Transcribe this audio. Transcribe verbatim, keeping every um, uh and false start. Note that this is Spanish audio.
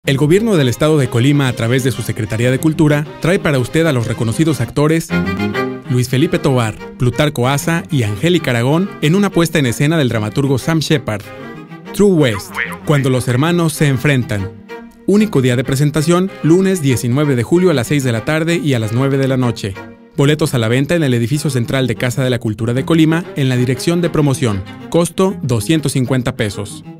El gobierno del estado de Colima, a través de su Secretaría de Cultura, trae para usted a los reconocidos actores Luis Felipe Tovar, Plutarco Asa y Angélica Aragón en una puesta en escena del dramaturgo Sam Shepard. True West, cuando los hermanos se enfrentan. Único día de presentación, lunes diecinueve de julio a las seis de la tarde y a las nueve de la noche. Boletos a la venta en el edificio central de Casa de la Cultura de Colima, en la dirección de promoción. Costo doscientos cincuenta pesos.